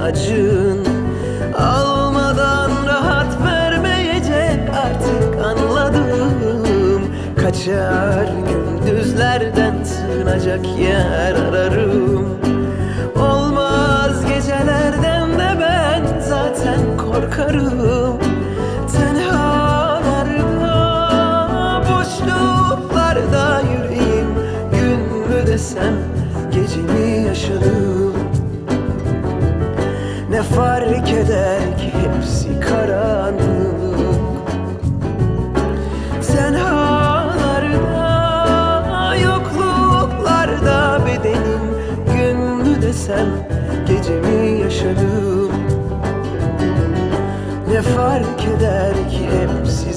acın. Almadan rahat vermeyecek artık anladım. Kaçar gündüzlerden sığınacak yer ararım. Olmaz gecelerden de ben zaten korkarım. Tenhalarda, boşluklarda yüreğim gün mü desem gece mi yaşadım. Ne fark eder ki hepsi karanlık. Tenhalarda, yokluklarda bedenim gün mü desem gece mi yaşadım. Ne fark eder ki hepsi